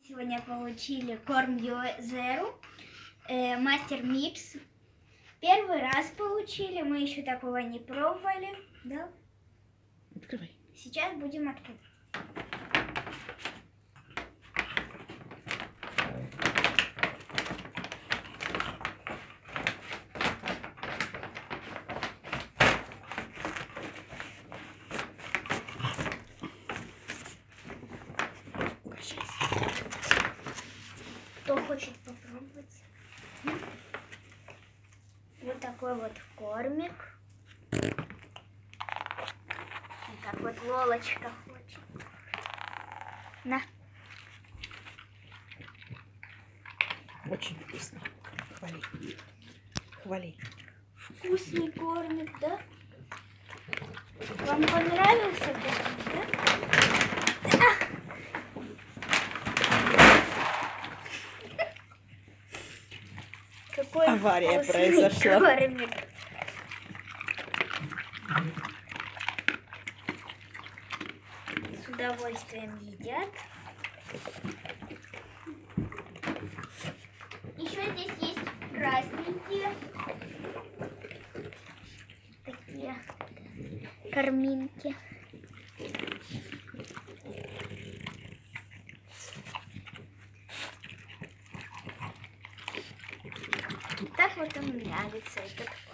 Сегодня получили корм Zero, Мастер Микс. Первый раз получили, мы еще такого не пробовали, да? Открывай. Сейчас будем открывать. Кто хочет попробовать? Вот такой вот кормик. И как вот Лолочка хочет. На. Очень вкусно. Хвали. Хвали. Вкусный кормик, да? Вам понравился, да? Какой авария вкусный произошла. Кормик. С удовольствием едят. Еще здесь есть красненькие такие корминки. Так вот он нравится, этот